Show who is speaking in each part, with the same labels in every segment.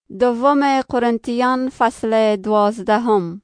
Speaker 1: دوم قرنتیان فصل 12.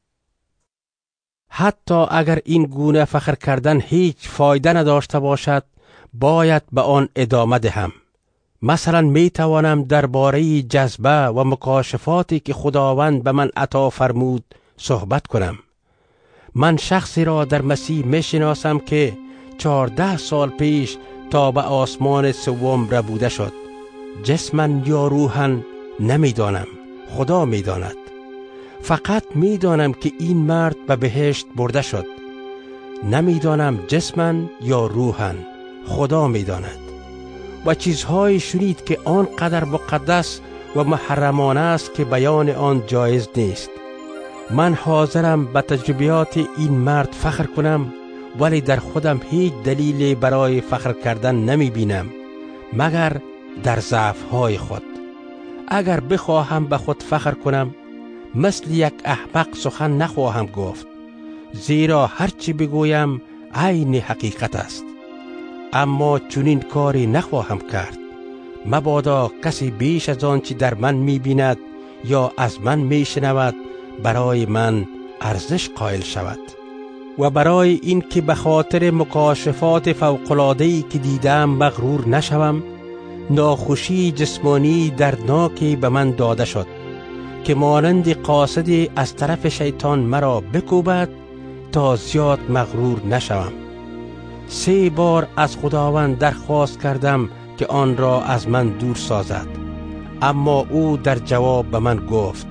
Speaker 2: حتی اگر این گونه فخر کردن هیچ فایده نداشته باشد، باید به آن ادامه دهم. مثلا می توانم درباره جذبه و مکاشفاتی که خداوند به من عطا فرمود صحبت کنم. من شخصی را در مسیح می شناسم که 14 سال پیش تا به آسمان سوم ربوده شد. جسما یا روحا نمی دانم، خدا می داند. فقط می دانم که این مرد به بهشت برده شد. نمی دانم جسما یا روحا، خدا می داند. و چیزهایی شنید که آنقدر مقدس و محرمانه است که بیان آن جایز نیست. من حاضرم به تجربیات این مرد فخر کنم، ولی در خودم هیچ دلیلی برای فخر کردن نمی بینم مگر در ضعف‌های خود. اگر بخواهم به خود فخر کنم، مثل یک احمق سخن نخواهم گفت، زیرا هرچی بگویم عین حقیقت است. اما چنین کاری نخواهم کرد، مبادا کسی بیش از آنچه در من می‌بیند یا از من می‌شنود برای من ارزش قائل شود. و برای این که به خاطر مکاشفات فوق‌العاده‌ای که دیدم مغرور نشوم، ناخوشی جسمانی دردناکی به من داده شد که مانند قاصدی از طرف شیطان مرا بکوبد تا زیاد مغرور نشوم. 3 بار از خداوند درخواست کردم که آن را از من دور سازد، اما او در جواب به من گفت: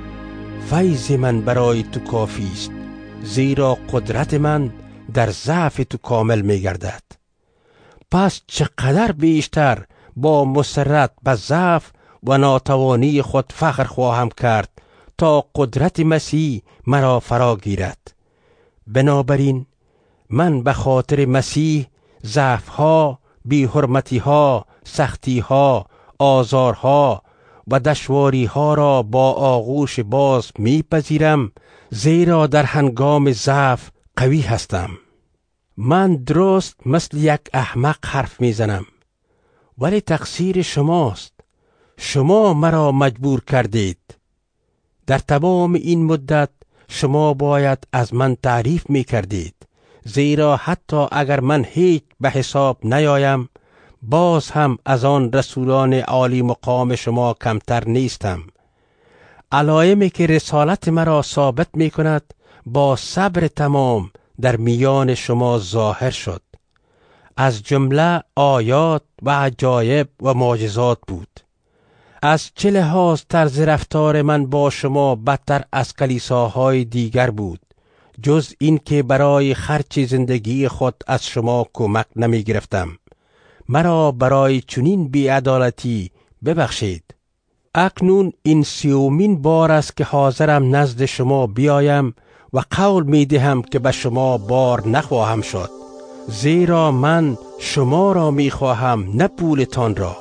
Speaker 2: فیض من برای تو کافی است، زیرا قدرت من در ضعف تو کامل می گردد. پس چقدر بیشتر با مسرت به ضعف و ناتوانی خود فخر خواهم کرد تا قدرت مسیح مرا فرا گیرد. بنابراین من به خاطر مسیح ضعف‌ها، بی‌حرمتی‌ها، سختی‌ها، آزارها و دشواری‌ها را با آغوش باز می‌پذیرم، زیرا در هنگام ضعف قوی هستم. من درست مثل یک احمق حرف می‌زنم، ولی تقصیر شماست. شما مرا مجبور کردید. در تمام این مدت شما باید از من تعریف می‌کردید، زیرا حتی اگر من هیچ به حساب نیایم، باز هم از آن رسولان عالی مقام شما کمتر نیستم. علایمی که رسالت مرا ثابت می کند با صبر تمام در میان شما ظاهر شد. از جمله آیات و عجایب و معجزات بود. از چه لحاظ طرز رفتار من با شما بدتر از کلیساهای دیگر بود، جز این که برای خرچ زندگی خود از شما کمک نمی گرفتم. مرا برای چنین بی‌عدالتی ببخشید. اکنون این 30مین بار است که حاضرم نزد شما بیایم و قول می دهم که به شما بار نخواهم شد، زیرا من شما را می خواهم نه پولتان را.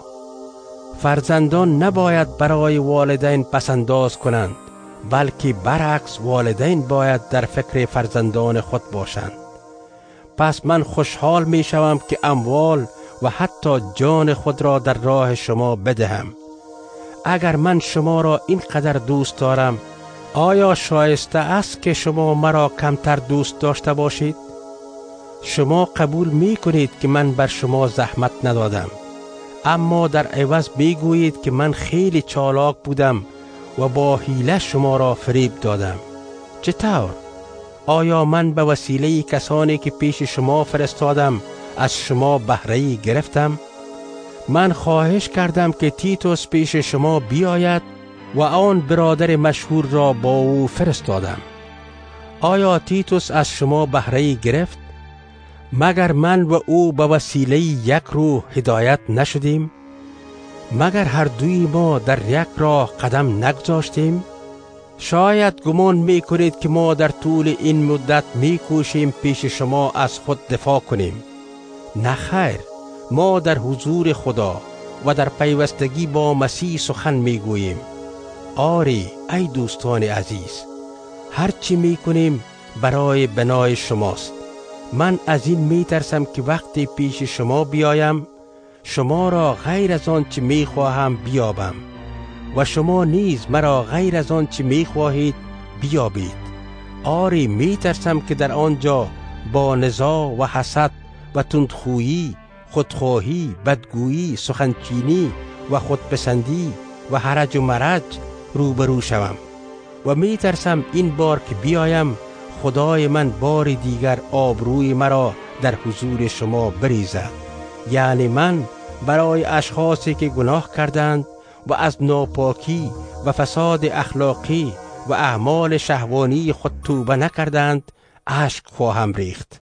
Speaker 2: فرزندان نباید برای والدین پسنداز کنند، بلکه برعکس والدین باید در فکر فرزندان خود باشند. پس من خوشحال می شوم که اموال و حتی جان خود را در راه شما بدهم. اگر من شما را اینقدر دوست دارم، آیا شایسته است که شما مرا کمتر دوست داشته باشید؟ شما قبول می کنید که من بر شما زحمت ندادم، اما در عوض می گویید که من خیلی چالاک بودم و با حیله شما را فریب دادم. چطور؟ آیا من به وسیله کسانی که پیش شما فرستادم از شما بهره‌ای گرفتم؟ من خواهش کردم که تیتوس پیش شما بیاید و آن برادر مشهور را با او فرستادم. آیا تیتوس از شما بهره‌ای گرفت؟ مگر من و او به وسیله یک روح هدایت نشدیم؟ مگر هر دوی ما در یک راه قدم نگذاشتیم؟ شاید گمان می کنید که ما در طول این مدت می کوشیم پیش شما از خود دفاع کنیم. نه خیر، ما در حضور خدا و در پیوستگی با مسیح سخن می گوییم. آری ای دوستان عزیز، هرچی می کنیم برای بنای شماست. من از این می ترسم که وقتی پیش شما بیایم، شما را غیر از آن چه می خواهم بیابم و شما نیز مرا غیر از آن چه می خواهید بیابید. آری می ترسم که در آنجا با نزاع و حسد و تندخویی، خودخواهی، بدگویی، سخنچینی و خودپسندی و هرج و مرج روبرو شوم و می ترسم این بار که بیایم خدای من بار دیگر آبروی مرا در حضور شما بریزد، یعنی من برای اشخاصی که گناه کردند و از ناپاکی و فساد اخلاقی و اعمال شهوانی خود توبه نکردند اشک خواهم ریخت.